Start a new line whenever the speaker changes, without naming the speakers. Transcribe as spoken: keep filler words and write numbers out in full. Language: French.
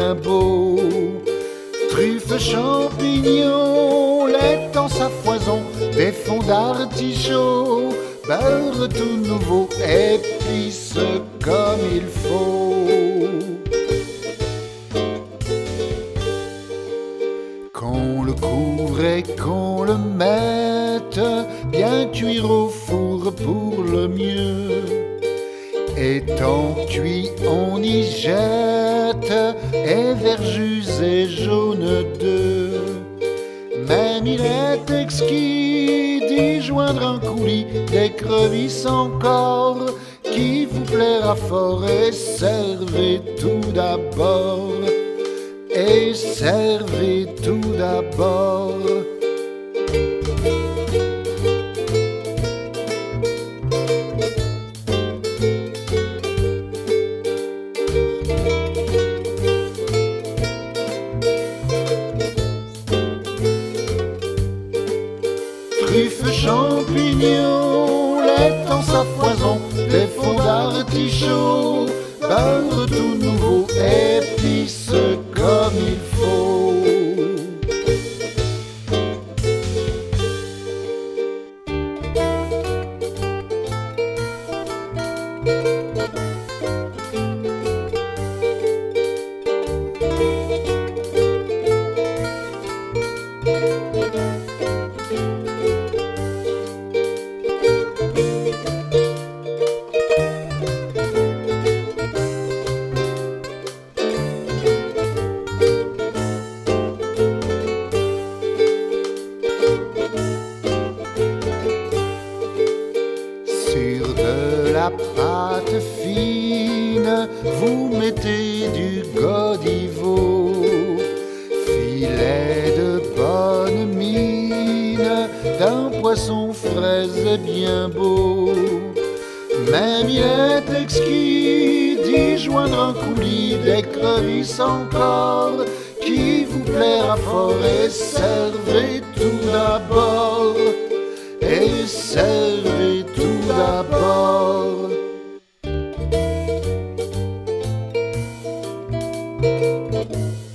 bien beau. Truffes, champignons, lait en sa foison, des fonds d'artichaut, beurre tout nouveau, épices comme il faut. Qu'on le couvre et qu'on le mette, bien cuire au four pour le mieux. Étant cuit, on y jette et verjus et jaunes d'œufs. Même il est exquis d'y joindre un coulis d'écrevisses encore qui vous plaira fort. Et servez tout d'abord, et servez tout d'abord. Truffes, champignons, lait en sa foison, des fonds d'artichaut, beurre tout nouveau, épices comme il faut. Sur de la pâte fine, vous mettez du godiveau, filet de bonne mine, d'un poisson frais et bien beau. Même il est exquis d'y joindre un coulis d'écrevisses encore, qui vous plaira fort. Et servez tout d'abord, et servez tout d'abord.
Thank you.